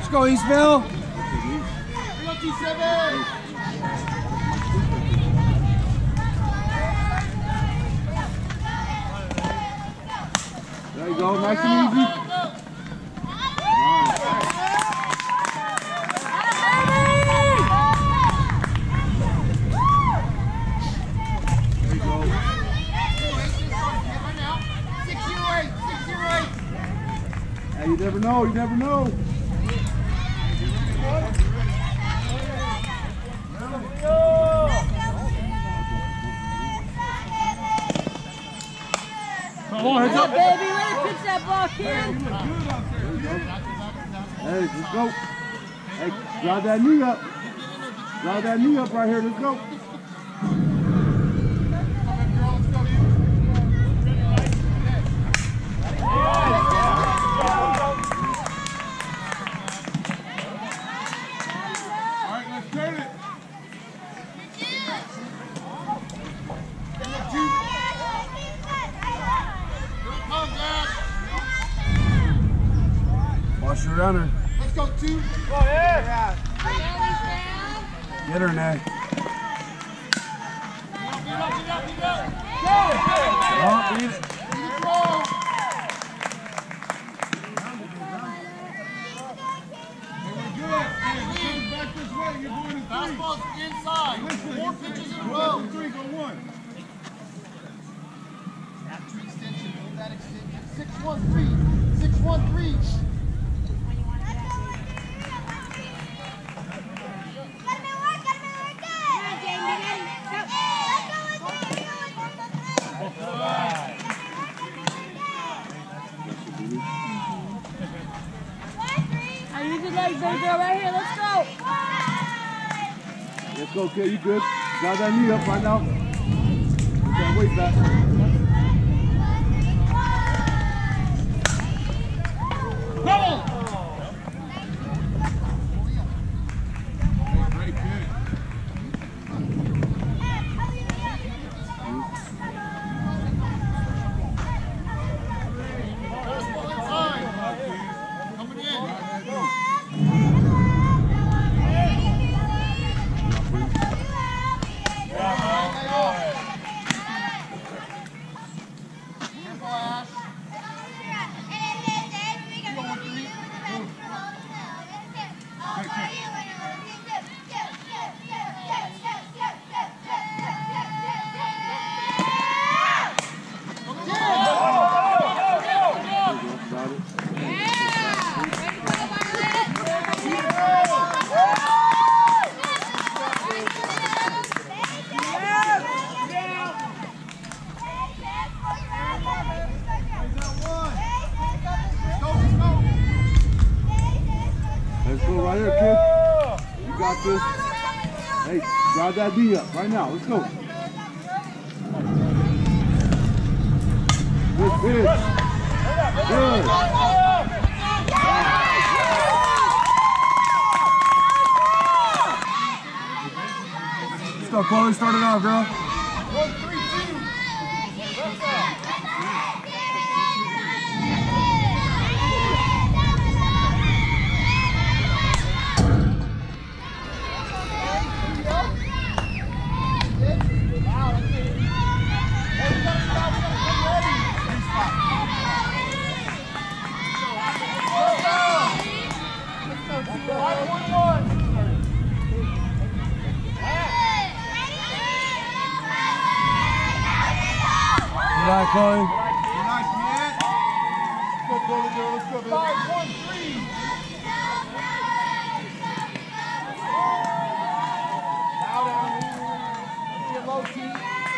Let's go, Eastville. There you go, nice and easy. Hey, you never know, you never know. Come on, heads up. Baby, way to pitch that ball, kid. Hey, let's go. Hey, drive that knee up. Drive that knee up right here, let's go. Watch your runner. Let's go, 2. Get her in there. Oh, beat it. Fastball's inside. 4 pitches in a row. 3, go 1. Snap to extension. Move that extension. 6-1-3. 6-1-3. I use your legs, baby girl, right here. Let's go. Let's go, kid. You good? Drive that knee up right now. Put that weight back. Let's go right here, kid. You got this. Hey, drive that knee up right now. Let's go. Good pitch. Good. Let's go, Chloe. Start it off, girl. 1-3-2. Let's go. Good night, Chloe. Nice, man. Let's go, girl. Let's go, baby. 5-1-3. Bow down. Get low, T.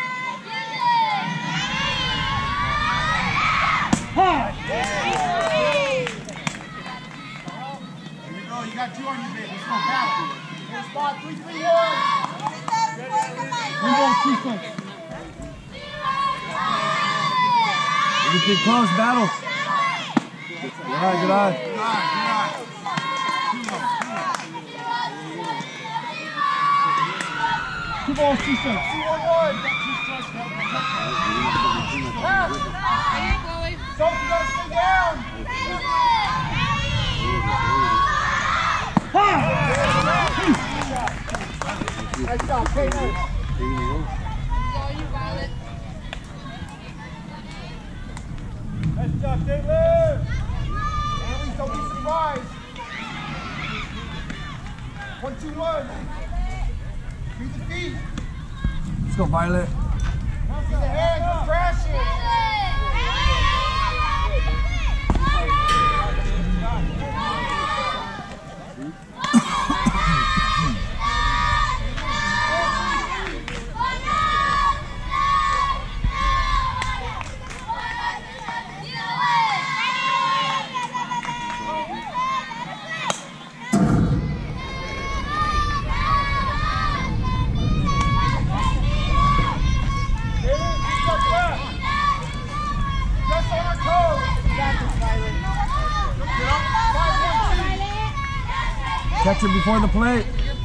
Here we go. You got 2 on your bed. Let's go battle. Here's spot 3-3-1. We go 2 clicks. Everything close, battle. Good eye, good eye. Good eye. 2 balls, 2 strikes. 2-1-1. Don't you gotta stay down. Nice job, Caitlin. Nice job, Caitlin. Annalise, don't be surprised. 1-2-1. Beat the feet. Let's go, Violet. See the hands, go crashing. Catch it before the plate.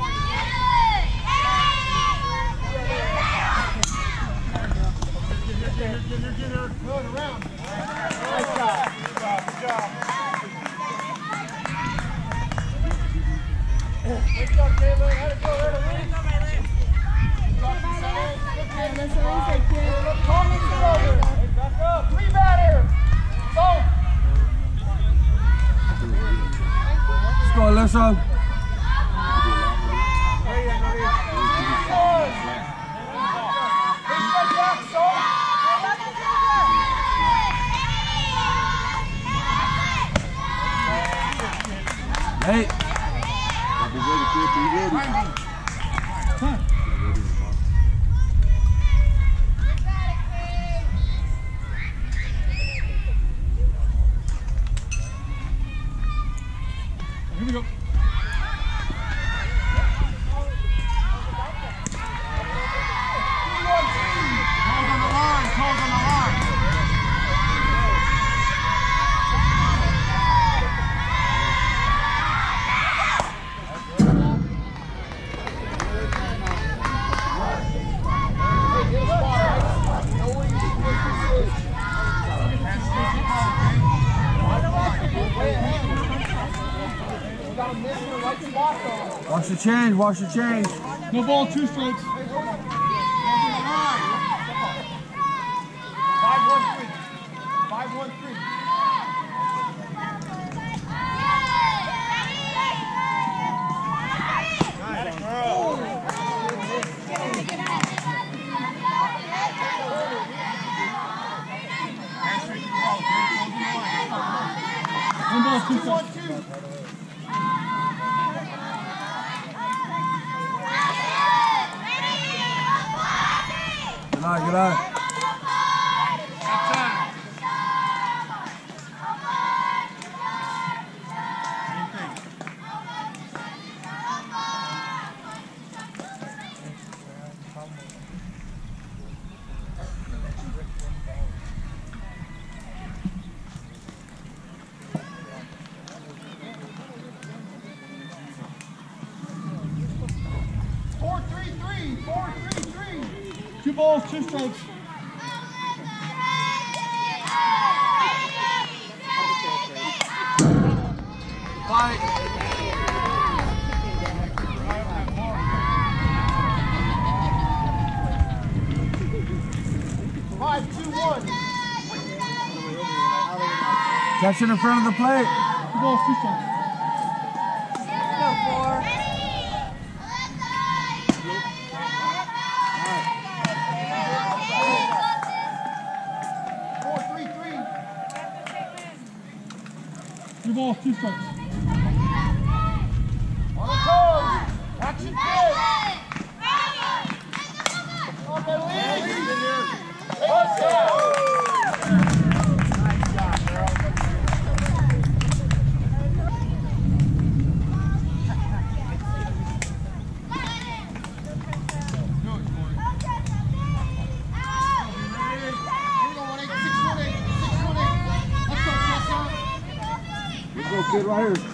Three batter. Let's go, Alyssa. Hey. Be ready, kid. Be ready. Here we go. Watch the change, watch the change. No ball, 2 strikes. 5-1-3. 5-1-3. One ball, 2 strikes. Good eye, good eye. Two balls, 2 strikes. Fight. 5-2-1. Catch it in front of the plate. 2 balls, 2 strikes. Ball, 2 strikes. On the toes. Action kid. On the lead. Let's go. Nice job, girl. Let's go, kid, right here.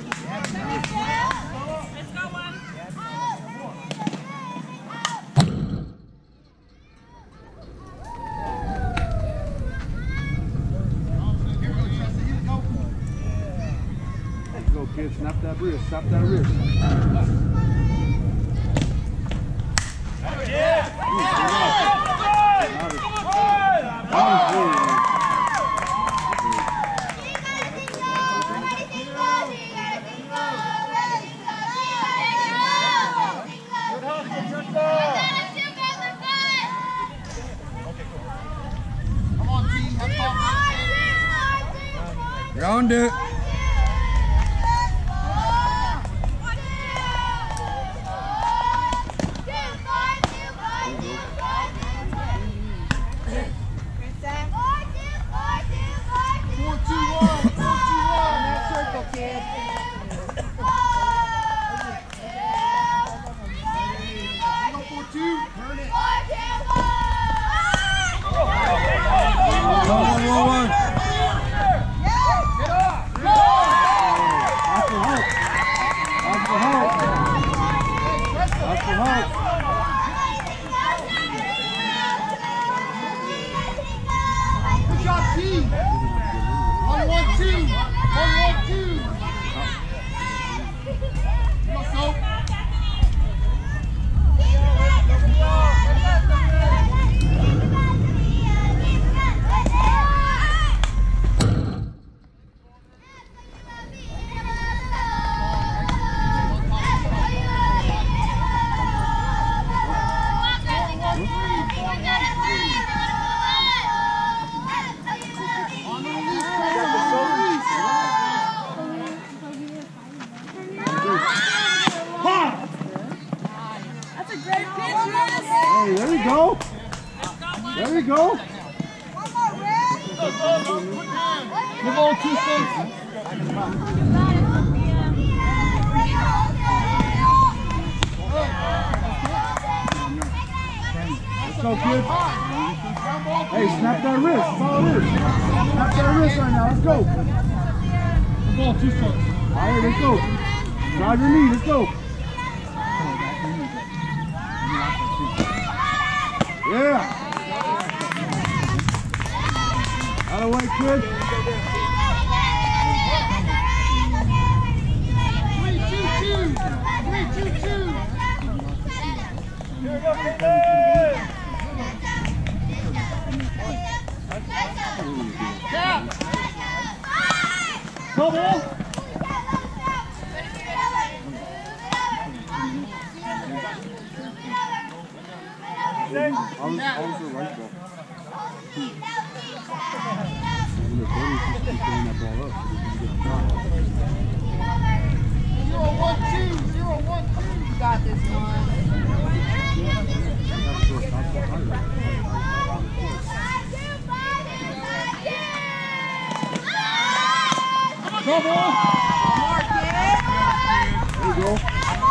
Let's go, kid. Snap that wrist. Snap that wrist. Round it. Let's go, kid. Hey, snap that wrist. That's all it is. Snap that wrist right now. Let's go. The ball, 2 strikes. All right, let's go. Drive your knee. Let's go. Yeah. Out of the way, kid. 3-2-2. Here we go, Come on. You got this one. Come on. There you go.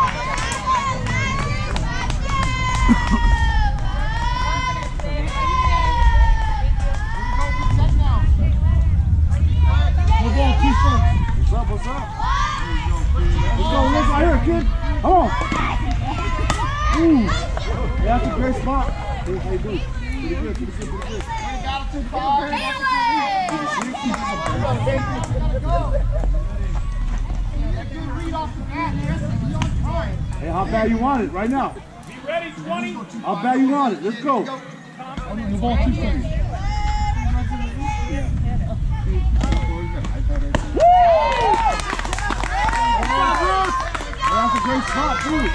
The ball, 2 strikes. What's up? What's up? Let's go. Let's right here, kid. Come on. Ooh. Yeah, that's a great spot. Hey, how you doing? Pretty good. Pretty good. Pretty good. Hey, how bad you want it right now? Be ready, 20. How bad you want it? Let's go. The ball, 2 strikes. That's a great spot, too.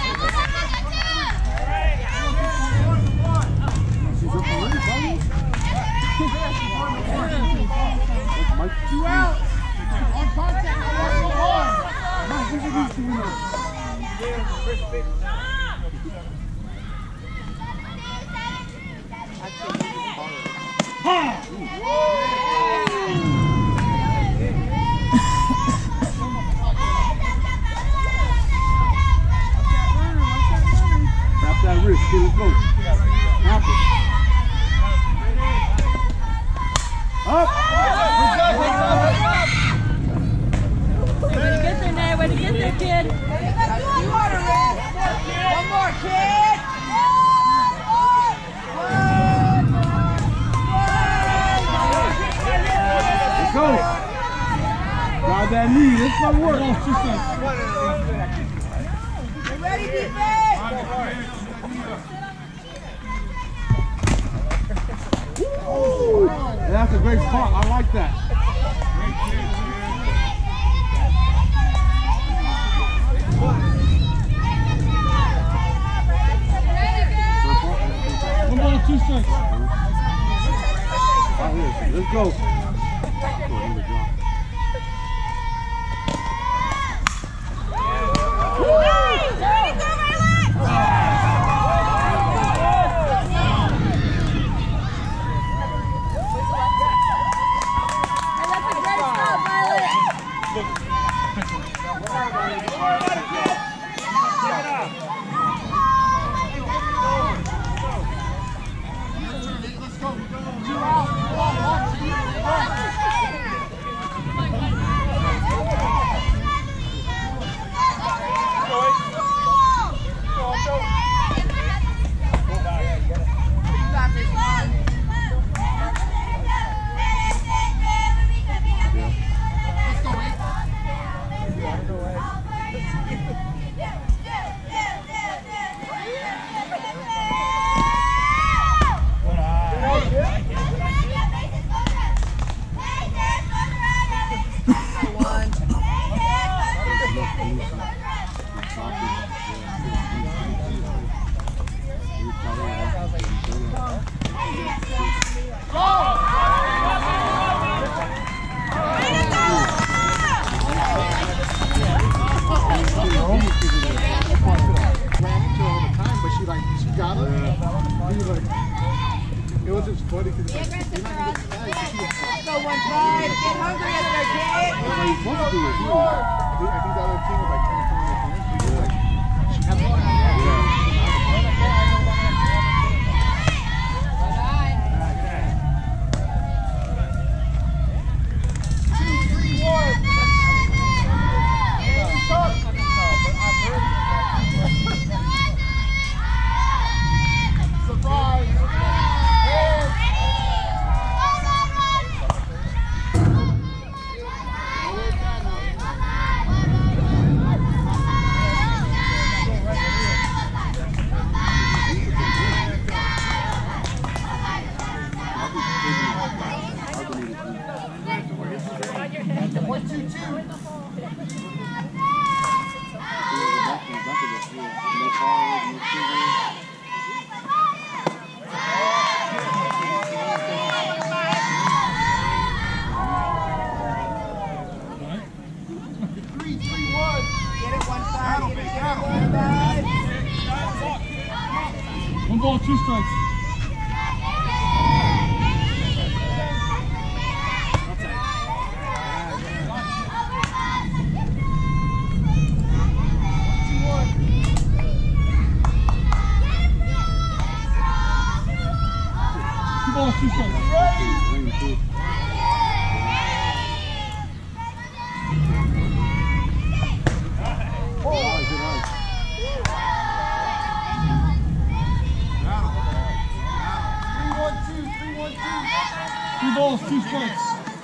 She's up already, buddy. Mike. 2 out. On contact. Mike, look at these 2 minutes. Tap that wrist, kid. Let's go. Tap it. Up. Way to get there, Nate. Way to get there, kid. One more, kid. Let's go. Grab that knee. Let's go work. The ball, 2 strikes. Ready, defense. Ooh, that's a great spot. I like that. One ball, 2 strikes. Right here. Let's go. One ball, 2 strikes. Two balls, 2 strikes. Three balls, 2 strikes.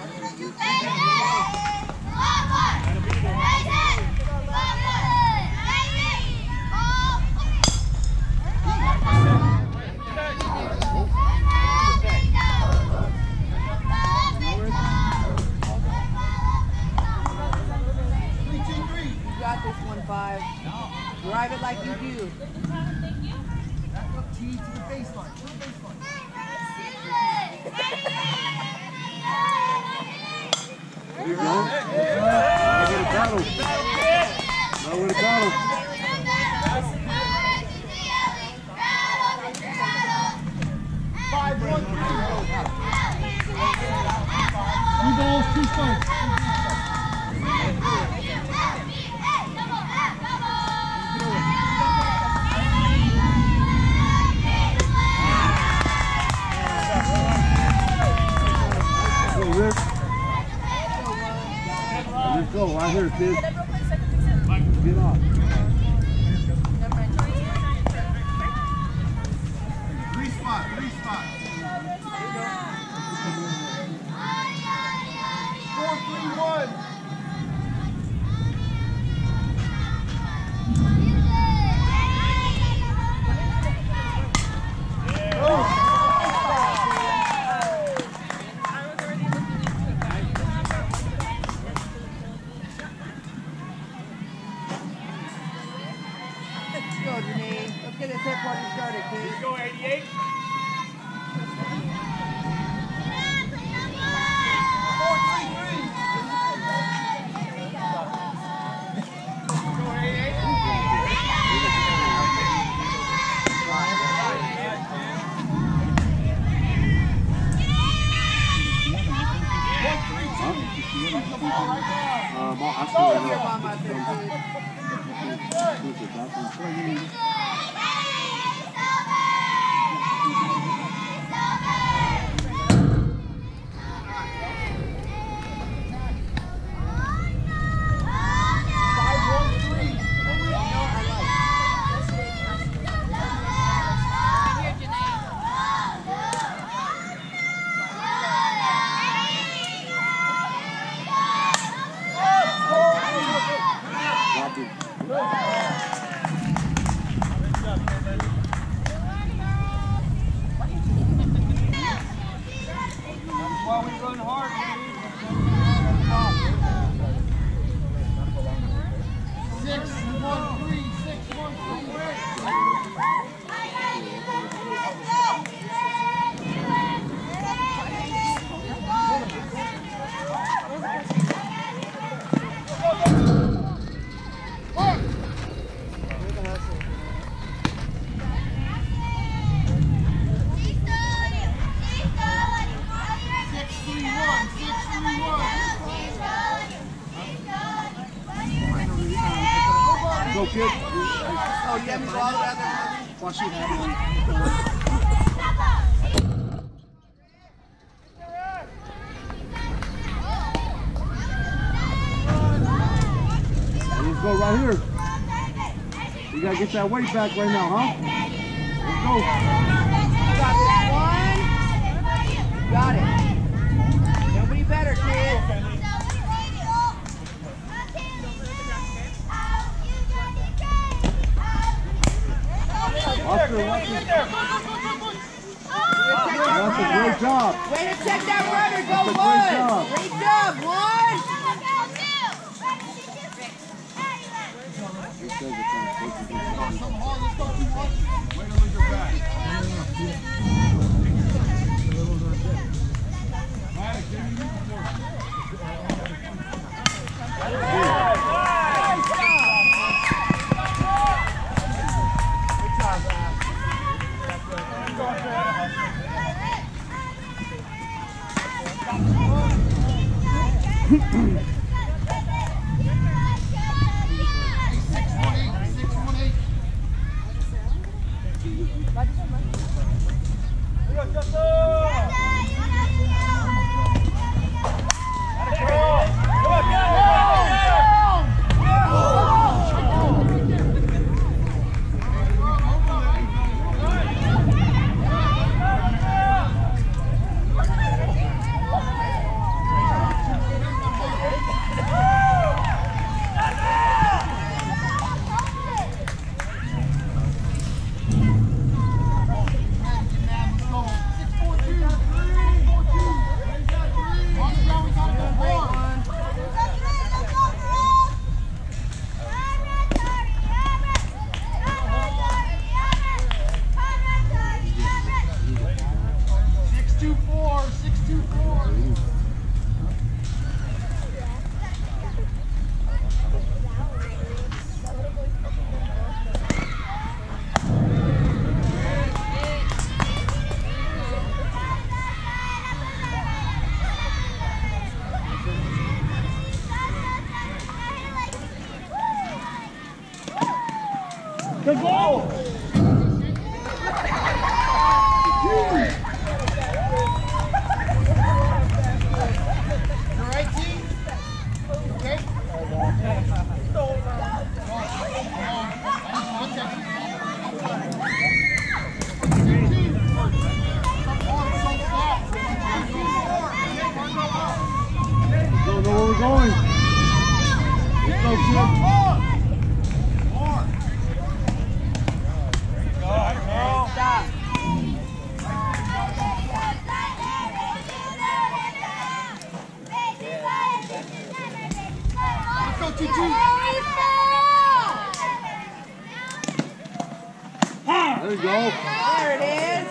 This 1-5. Drive it like you do. Tee to the baseline. To the baseline. There you go. Now with a battle. Now with a battle. Three balls, 2 strikes. Let's go, right here, kid. Get off. Three spot. 4-3-1. Throw your mom out there, dude. Go, kid. Oh, you have me ball out there? Watch it happen. Let's go right here. You gotta get that weight back right now, huh? Let's go. You got this one. Got it. Nobody better, kid. Watch her. That's a great job. Way to check that rudder. Go, That's a one. great Great job, one. Way to lose your back. Good ball! Don't know where we're going. Let's go, kid. Stop. Let's go, Tutu. There you go. There it is.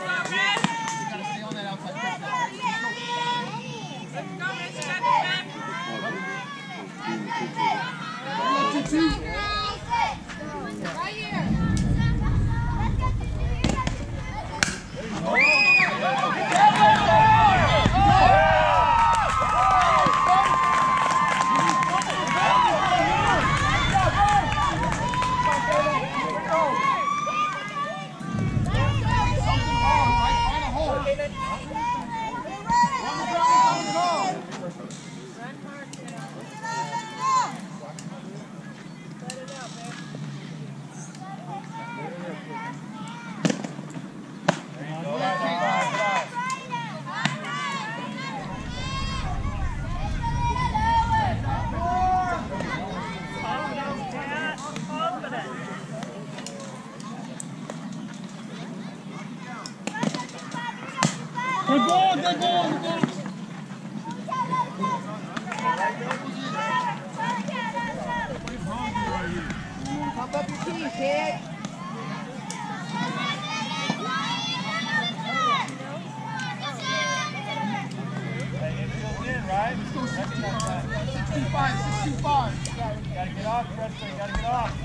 lead, kid. Right? Let's go 65. 65. Gotta get off, Preston. Gotta get off.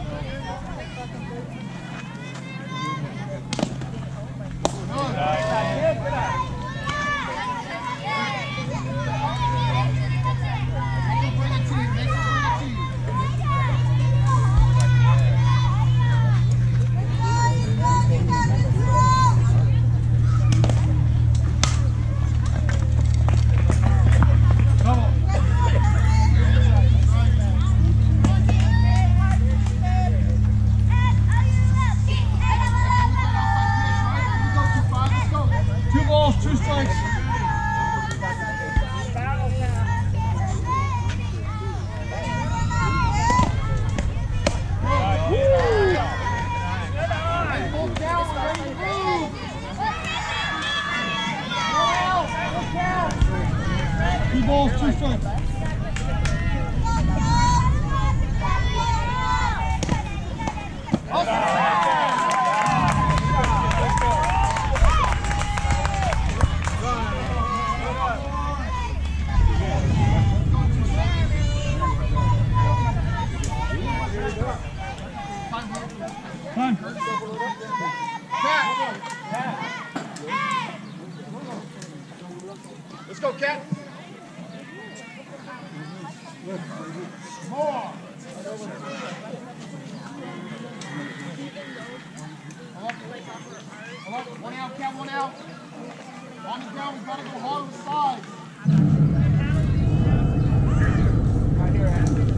Let's go, Cat. More. One out, Cat, one out. On the ground, we've got to go hard on the side. Right here,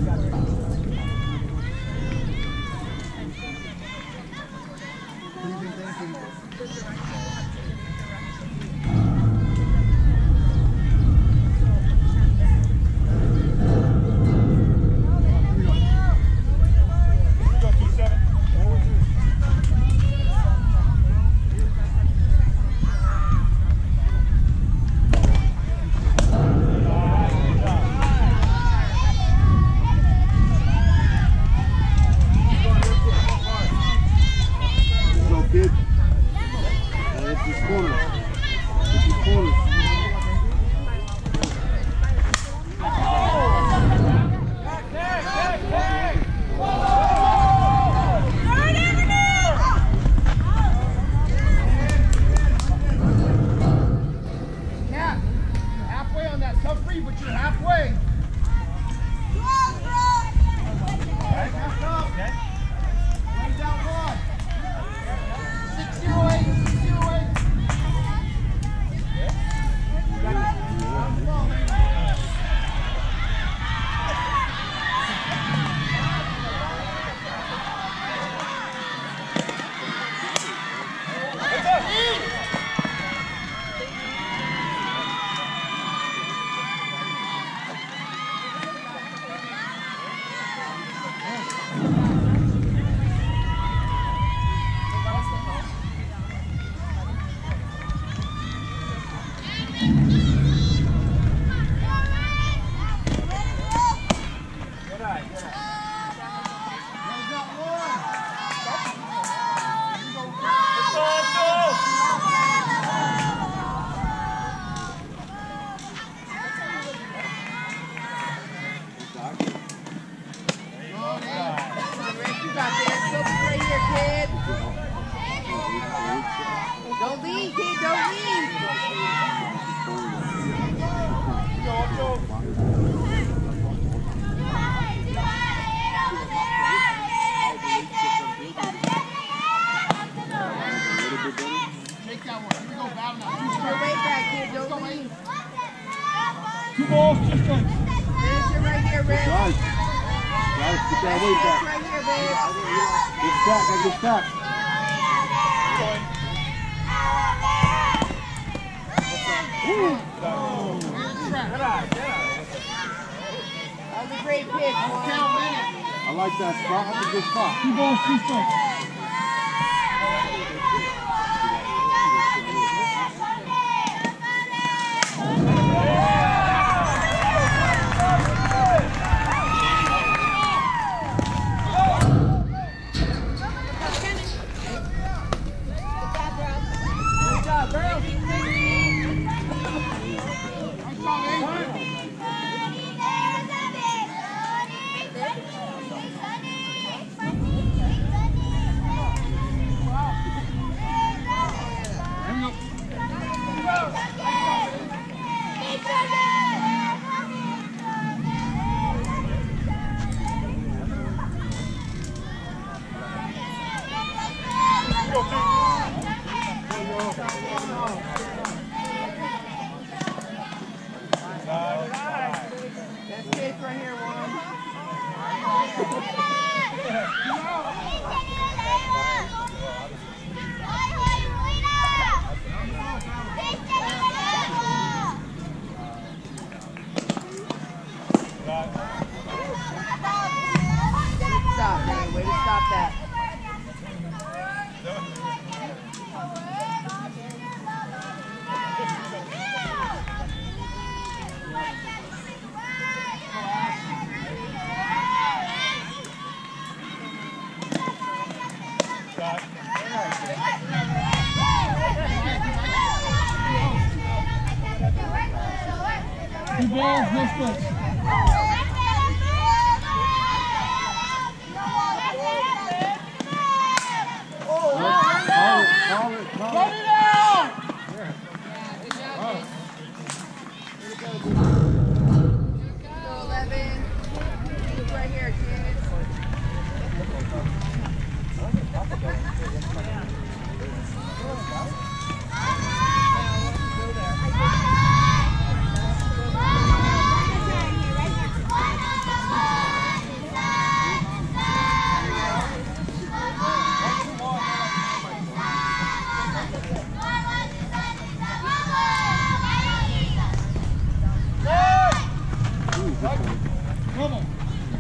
Don't leave, kid, don't leave. Take that one. Here we go, battle now. Keep your weight back, kid, don't leave. 2 balls, 2 strikes. Finish it right here, Rick. Guys, get that weight back. Right here, babe. Get back, get back. That was a great pitch, Juan. I like that spot. That's a good spot. 2 balls, 2 strikes. Stop, man. Way to stop that. Two balls, no strikes. Run it out! Go, 11. Look right here, kid. Come on.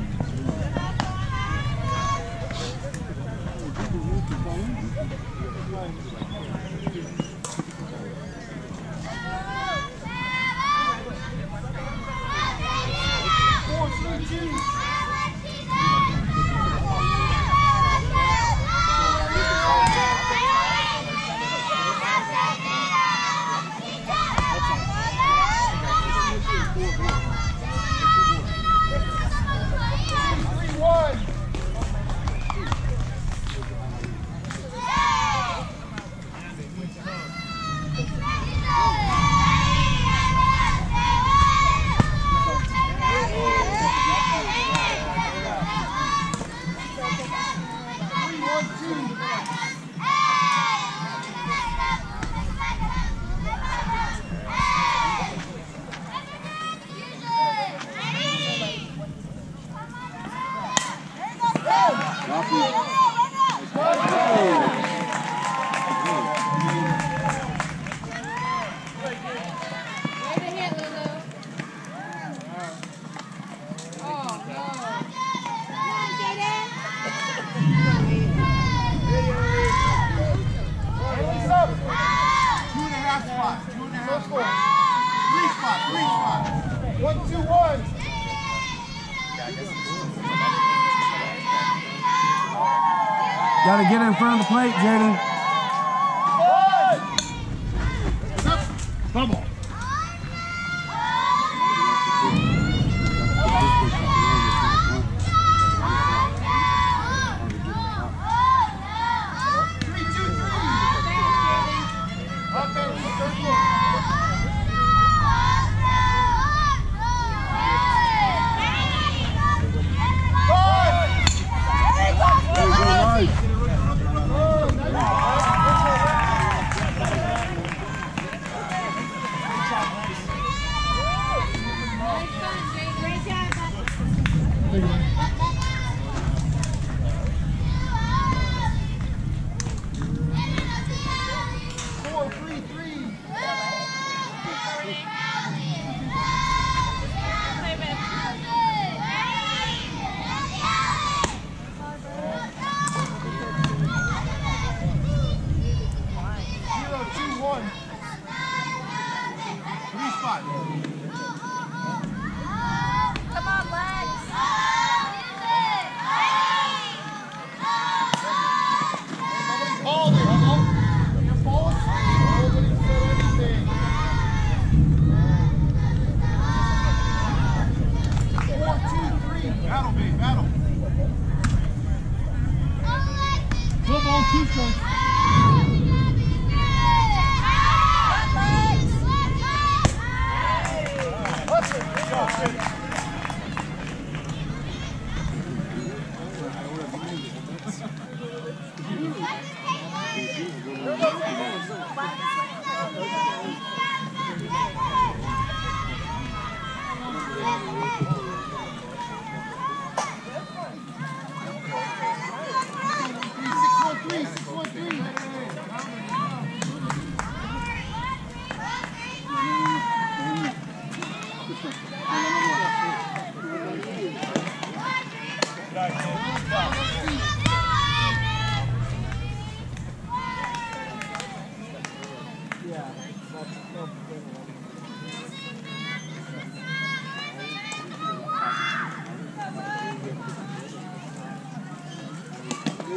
Gotta get in front of the plate, Jaden. Come on. Two strikes. Three.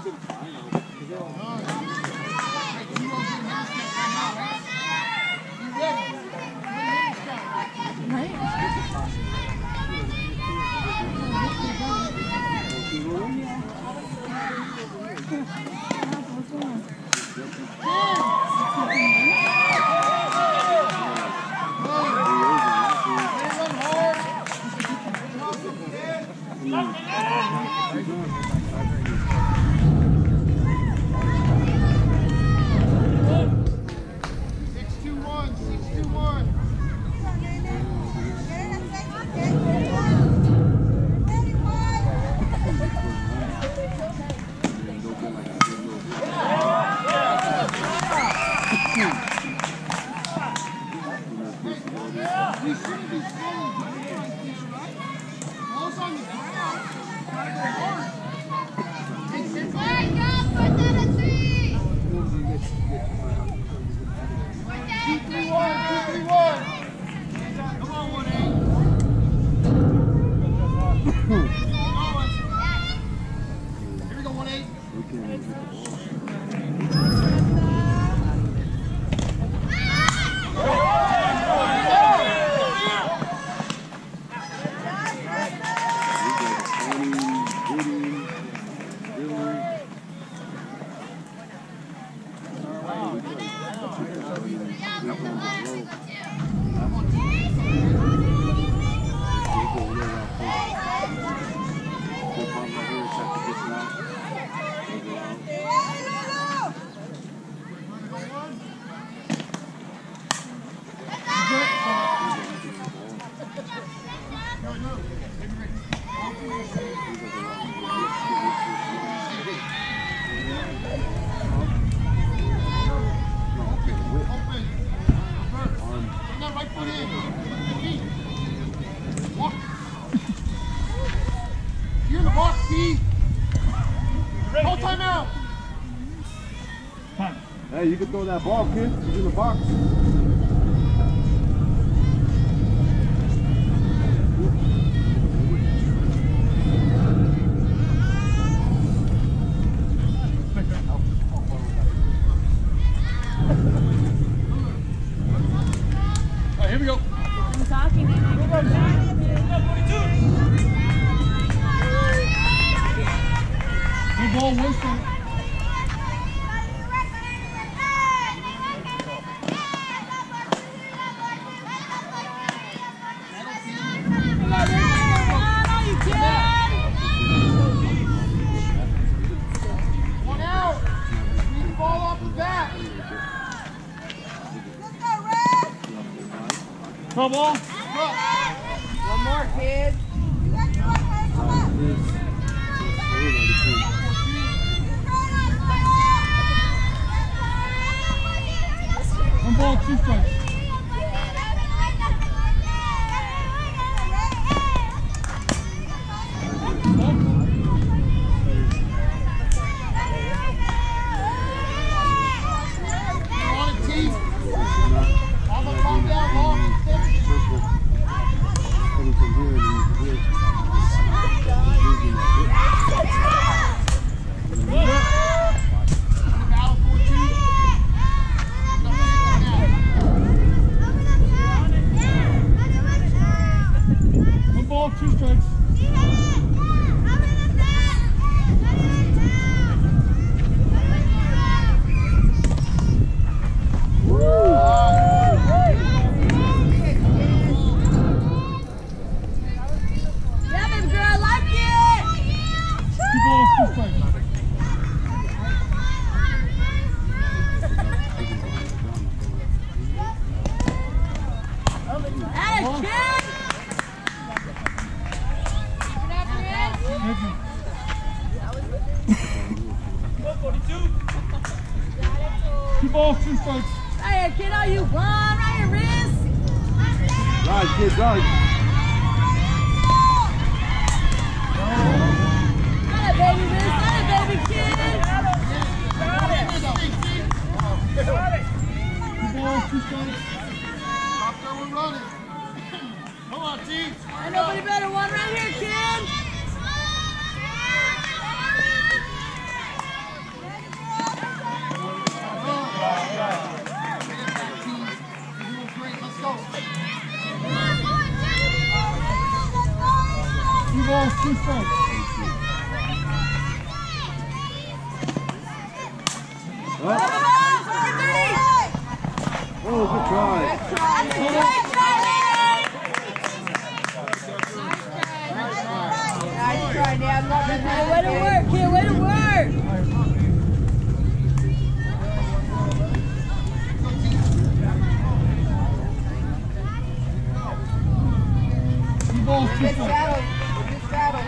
Hey, you can throw that ball, kid. He's in the box. All right, here we go. I'm talking. Good ball, Winston. Come on. One more, kid. One ball, 2 strikes. One ball, 2 strikes. Yeah, baby girl, I like it. 2 balls, 2 strikes. Hey, kid. Two balls, 2 strikes. Right here, kid, are you one? Right here, Riz. Right, kid, right. Got it, baby Riz. Got it, baby kid. 2 balls, 2 strikes. Come on, T. Ain't nobody better. One right here, kid. balls, 2 strikes. Oh, good try. Nice try, Dad. Way to work, kid. Way to work. 2 balls, 2 Good strikes. battle. Good battle.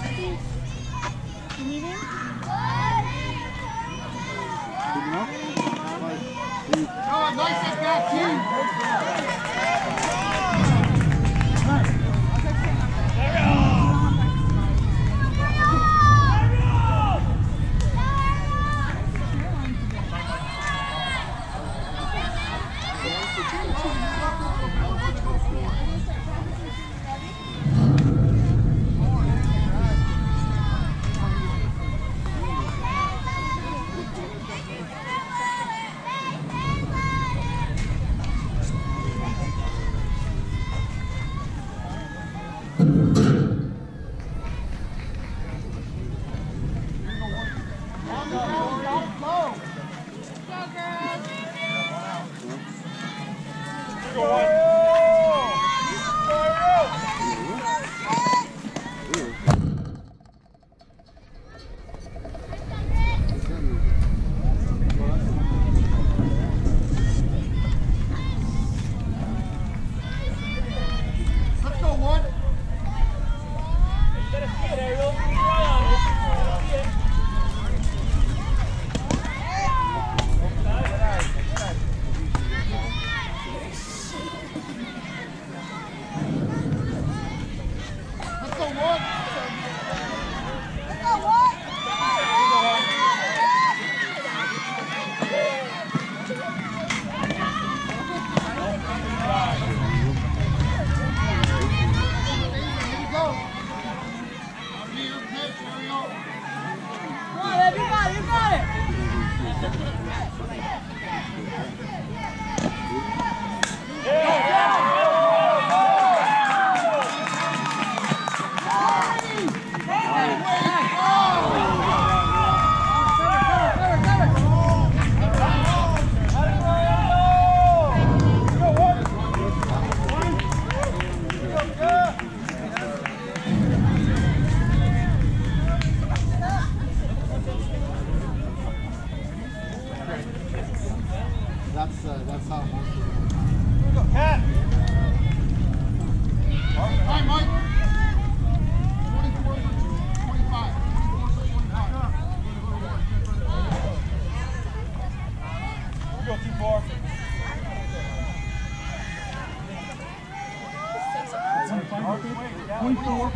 Oh, nice at that, too. That's how most of Here we go, Cat. Hi, Mike. 24 for 25. 24 for 25. Here we go, 2-4. 24.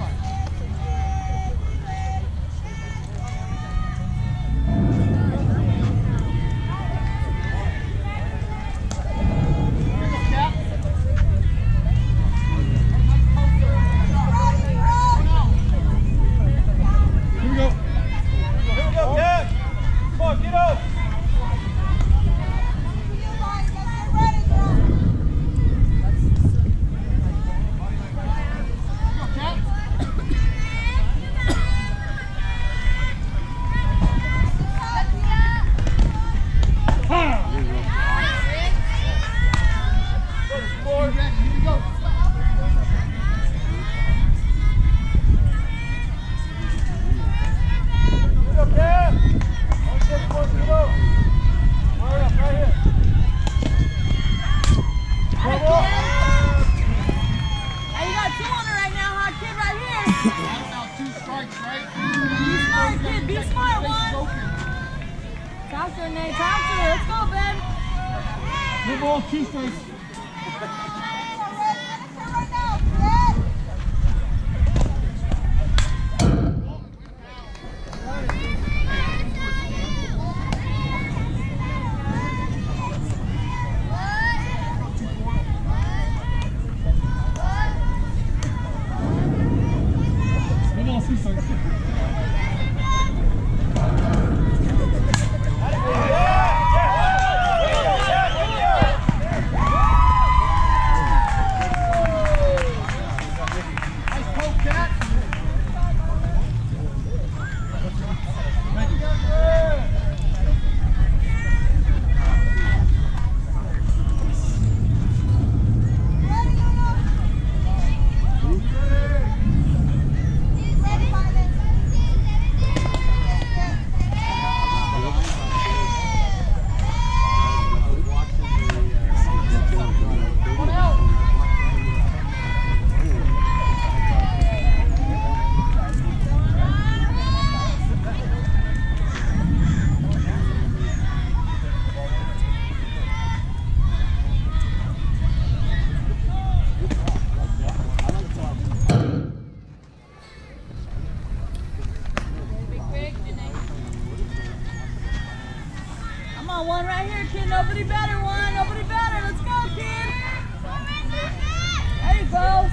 Ball, 2 strikes. on, one right here, kid. Nobody better, one. Nobody better. Let's go, kid. There you go.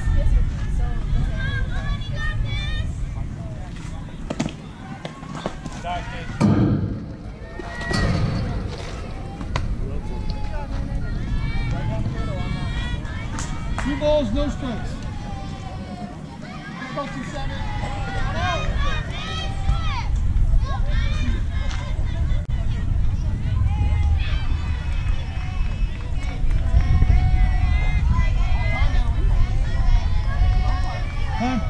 Two balls, no strikes. Go 2-7. Time.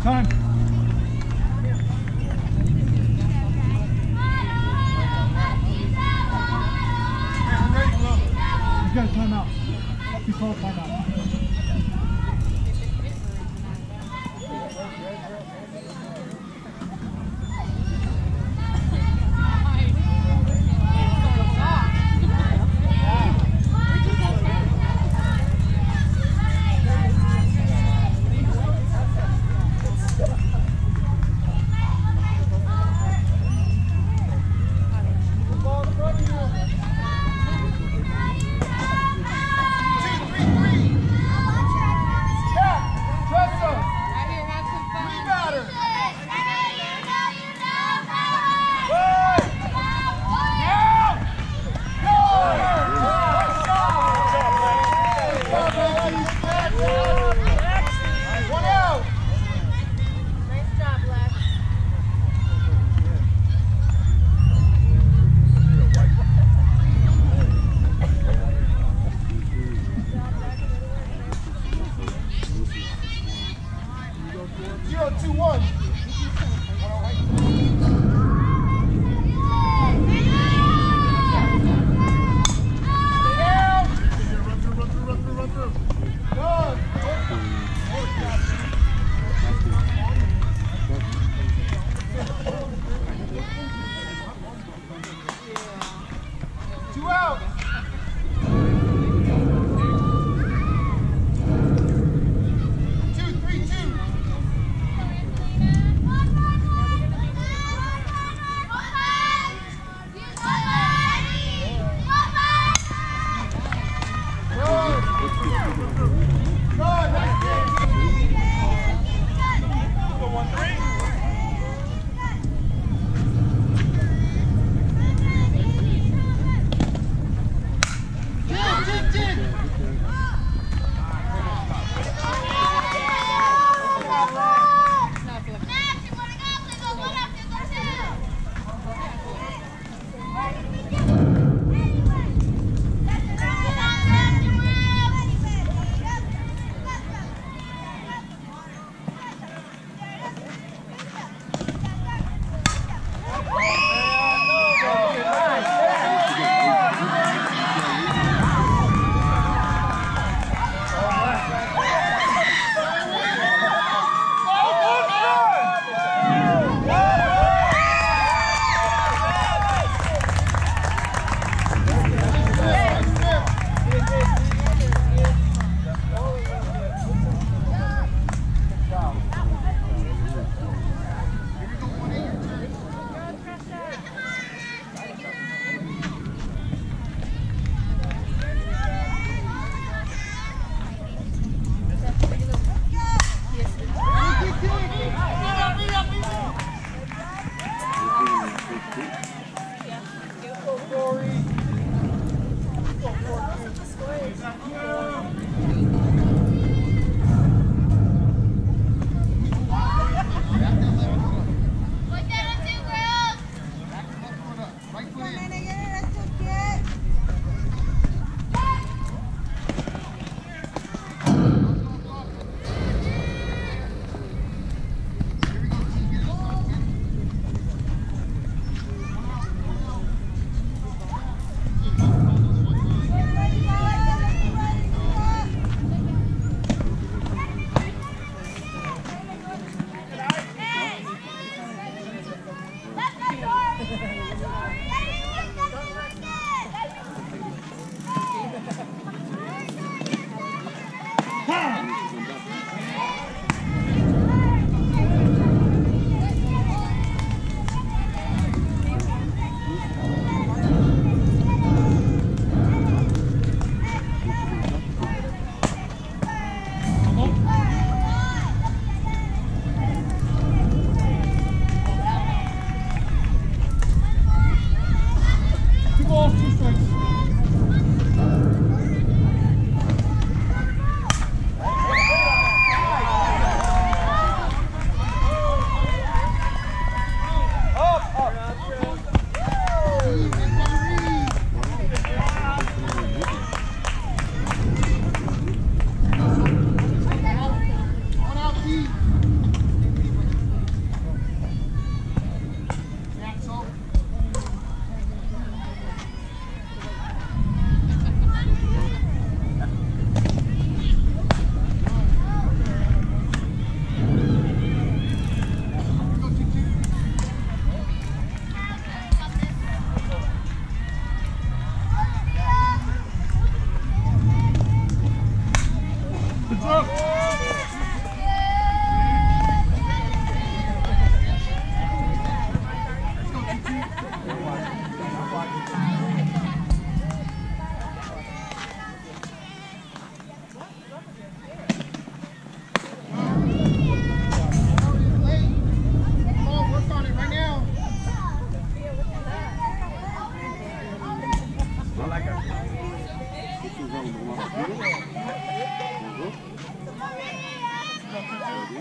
Time. He's got a timeout. He called timeout.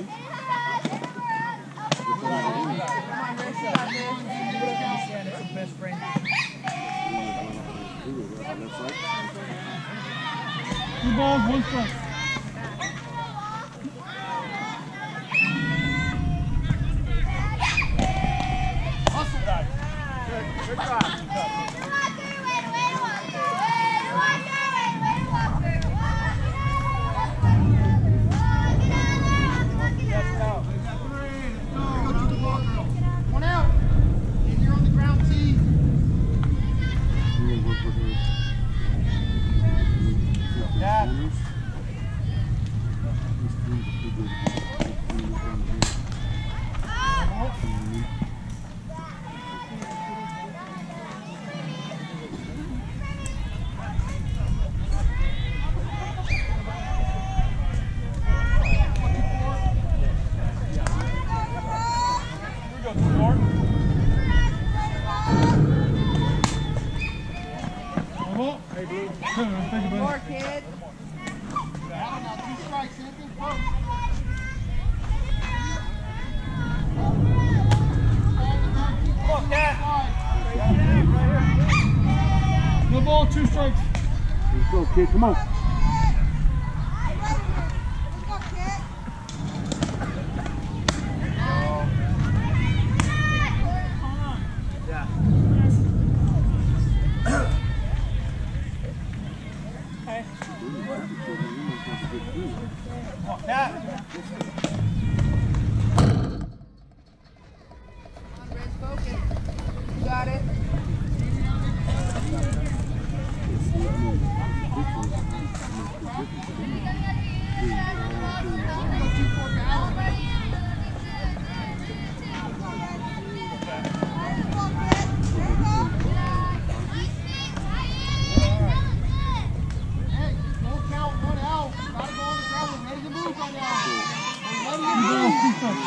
Best friend. Two balls, one strike. Good try. One out. And you're on the ground tee. Yeah. Hey, Blue. Thank you, buddy. More, kid. Now, 2 strikes. Anything close. Come on, Cat. No ball, 2 strikes. Let's go, kid. Come on. Got it. Hey, don't count 1 out. Gotta go on the ground. We're ready to move right now. We're ready to move. 2 strikes.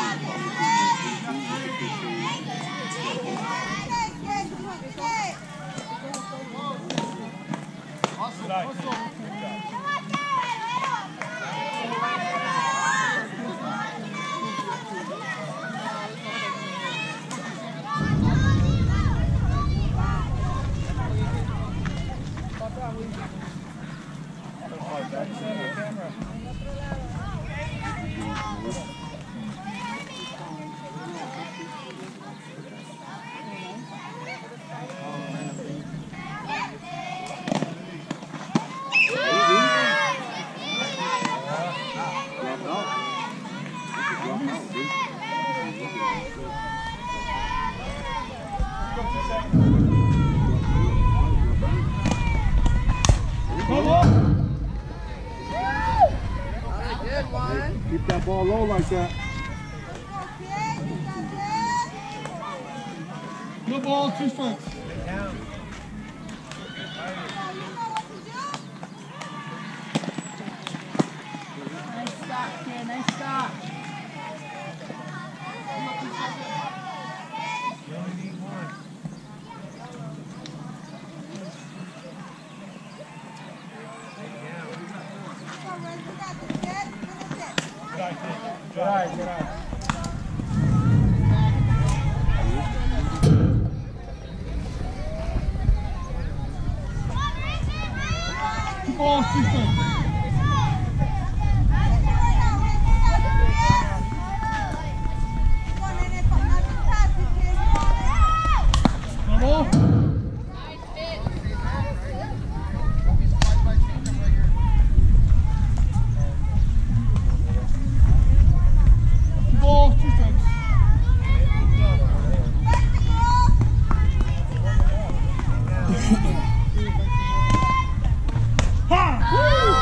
Good one. Keep that ball low like that. No ball, 2 strikes. Nice stop, kid. Nice stop. Good eye, good eye. 2 balls, 2 strikes. No ball. Ball, 2 strikes. Ha! Woo!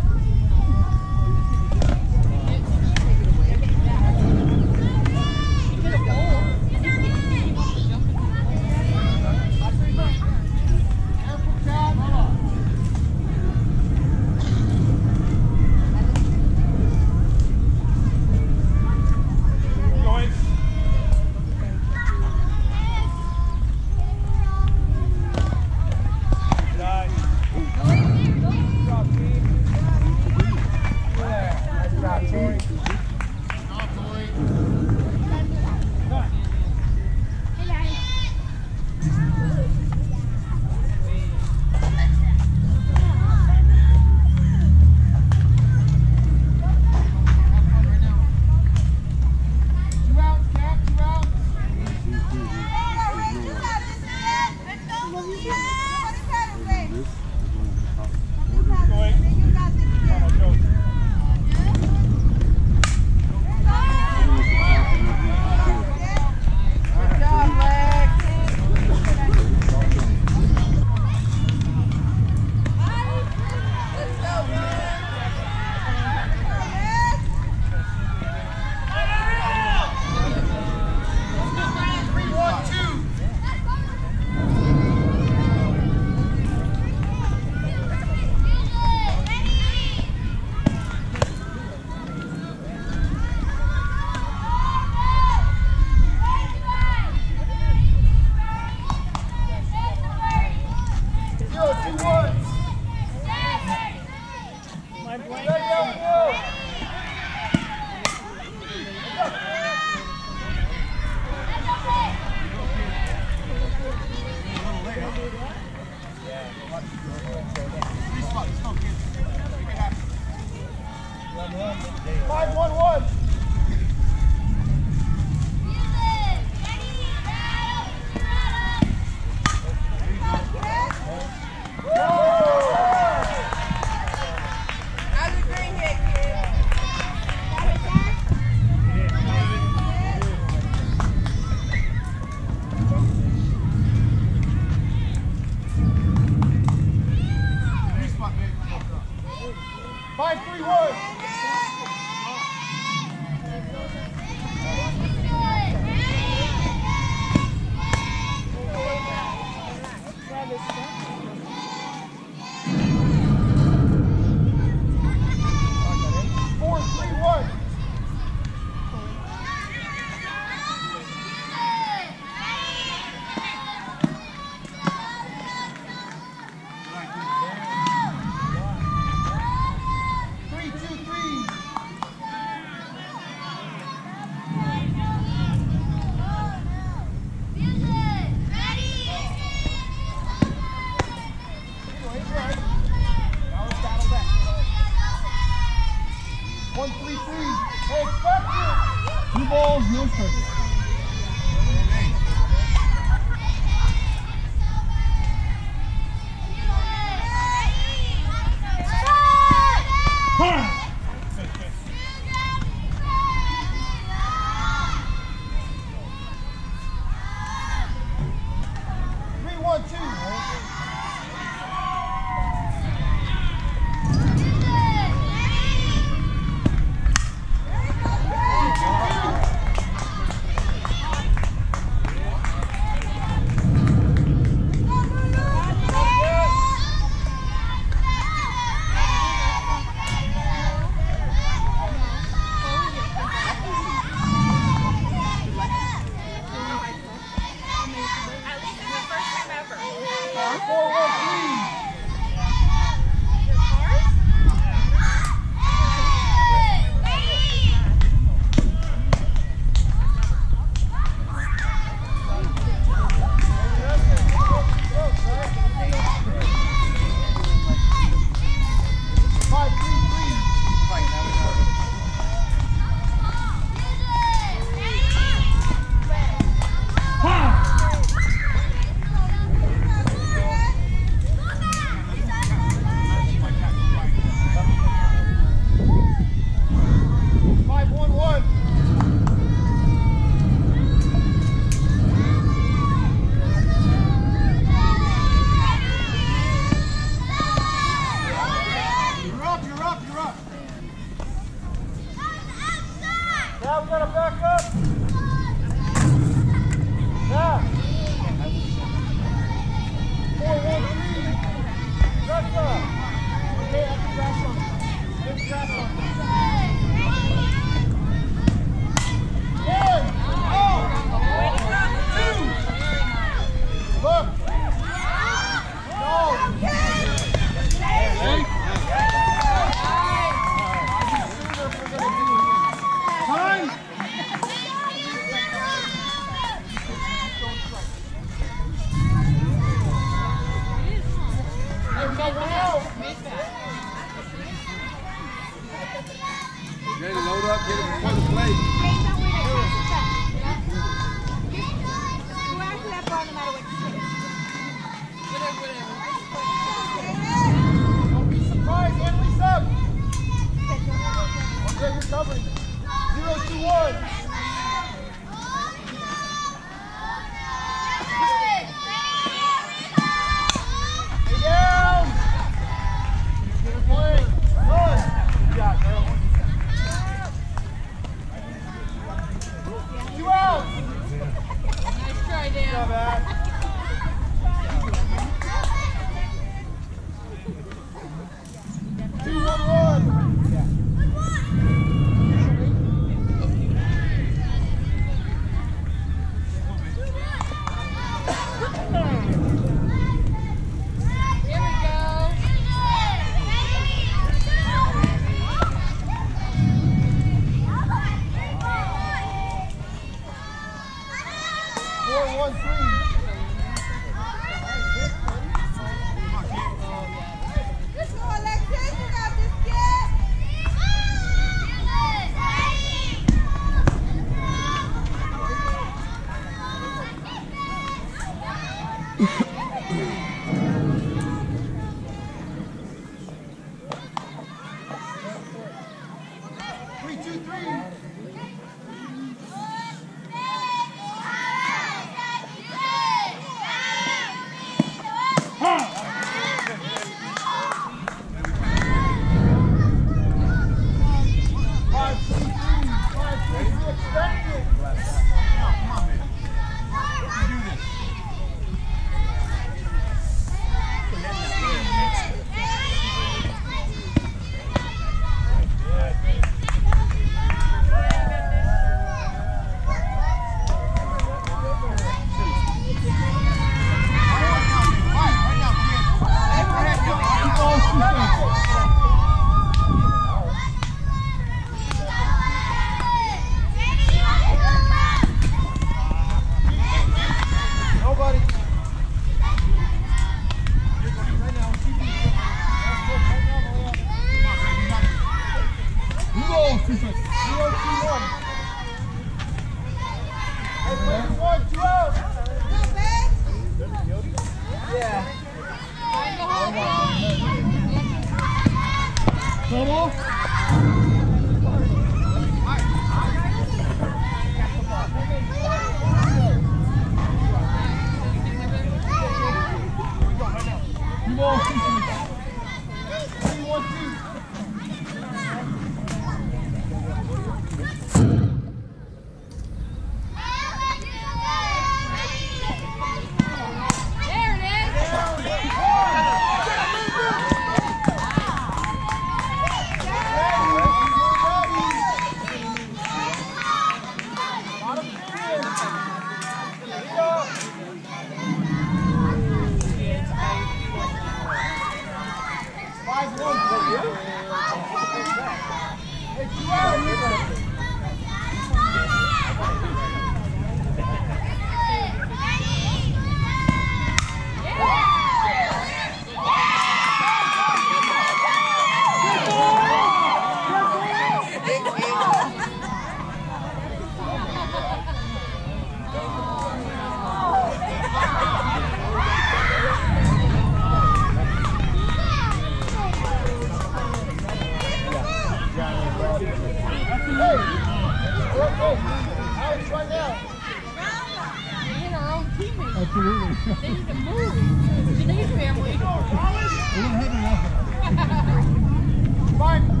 Absolutely. They need to move. Denise family. We don't have enough. Fine.